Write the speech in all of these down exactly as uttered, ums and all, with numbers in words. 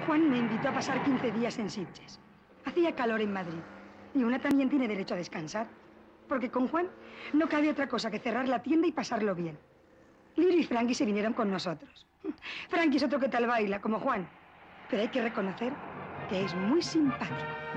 Juan me invitó a pasar quince días en Sitges. Hacía calor en Madrid y una también tiene derecho a descansar, porque con Juan no cabe otra cosa que cerrar la tienda y pasarlo bien. Lirio y Frankie se vinieron con nosotros. Frankie es otro que tal baila, como Juan, pero hay que reconocer que es muy simpático.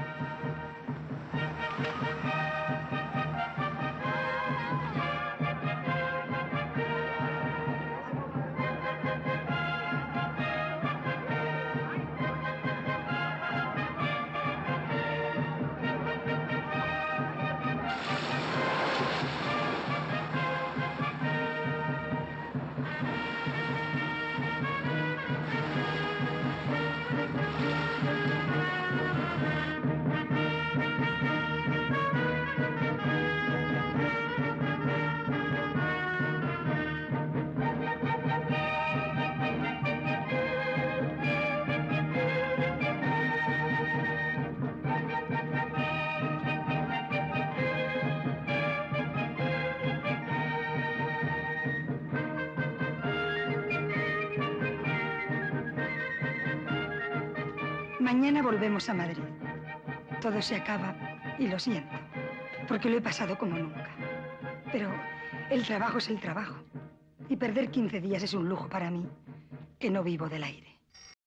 Mañana volvemos a Madrid. Todo se acaba y lo siento, porque lo he pasado como nunca. Pero el trabajo es el trabajo. Y perder quince días es un lujo para mí, que no vivo del aire.